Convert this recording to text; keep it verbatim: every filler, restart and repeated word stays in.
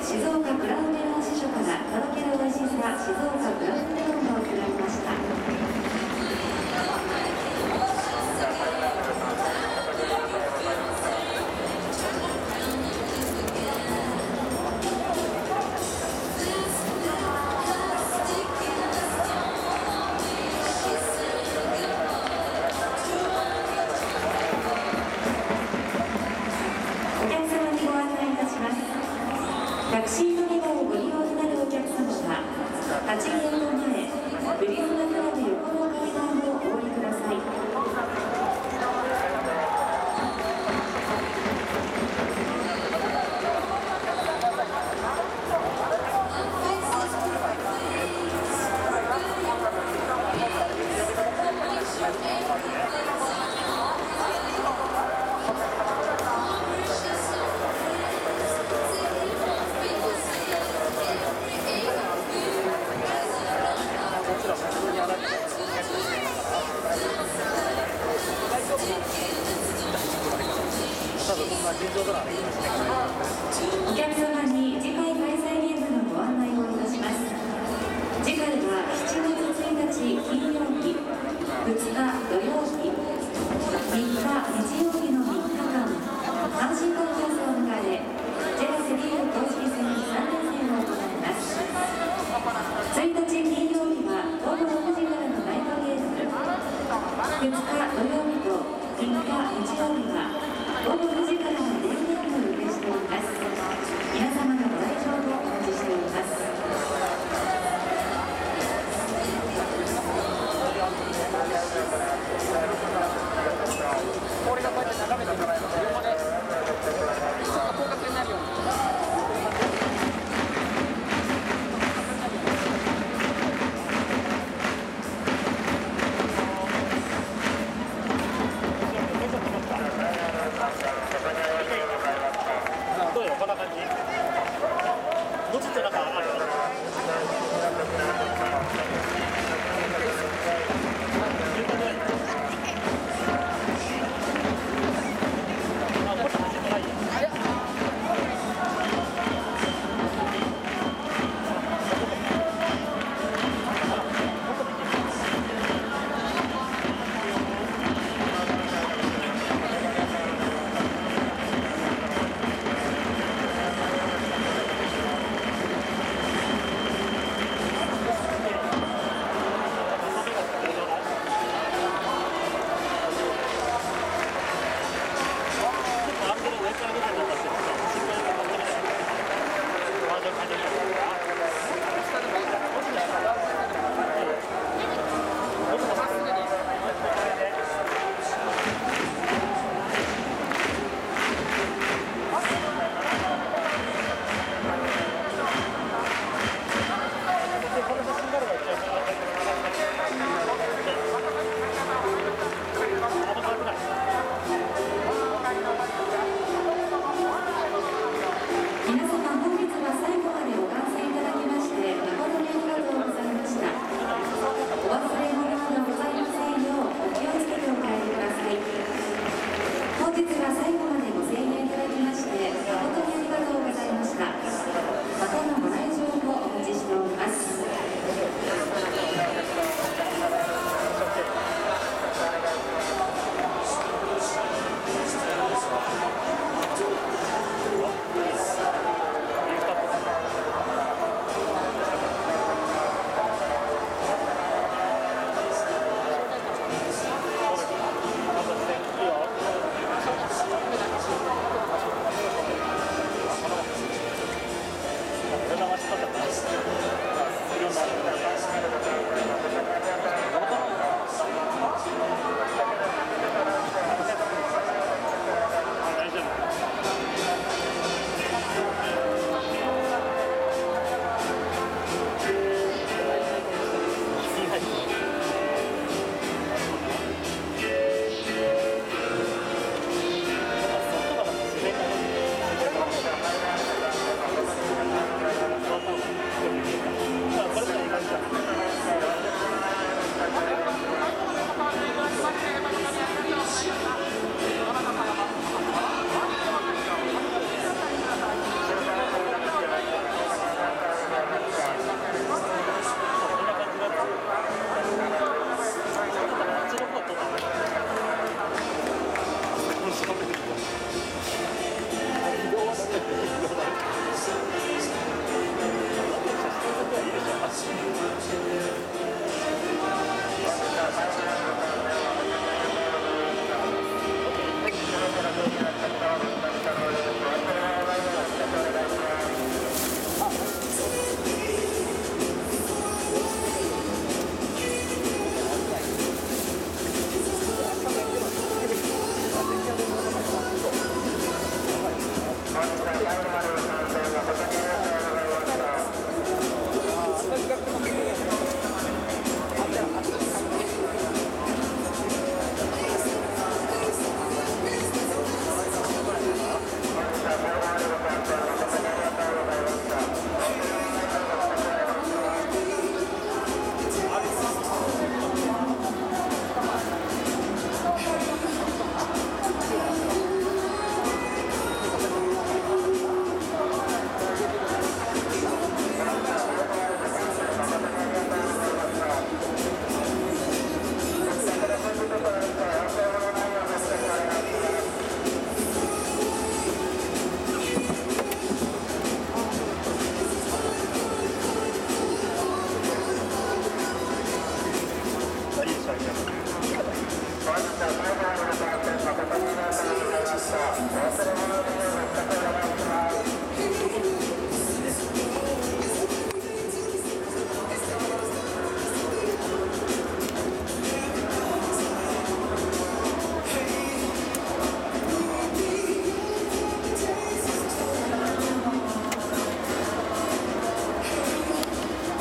静岡ブラウンメロン支所からとろける美味しさ静岡ブラウンメロンが贈られました。タクシー乗り場をご利用になるお客様ははちゲート前ブリズムクラブ横の階段をお降りください。お客様に次回開催日のご案内をいたします。次回はしちがつついたち金曜日、ふつか土曜日、みっか日曜日のみっかかん、阪神タイガースを迎え、ジェラセリーグ公式戦さんれんせんを行います。ついたち金曜日は午後ろくじからのナイトゲーム、ふつか土曜日とみっか日曜日は午後にじからのデイゲームを予定しております。皆様のご来場をお待ちしております。 氷がこうやって眺めてもらえます。横でちょっと高額になるように。Thank you. 日最後の観戦誠にありがとうございました。お忘れ物のないようにお願いします。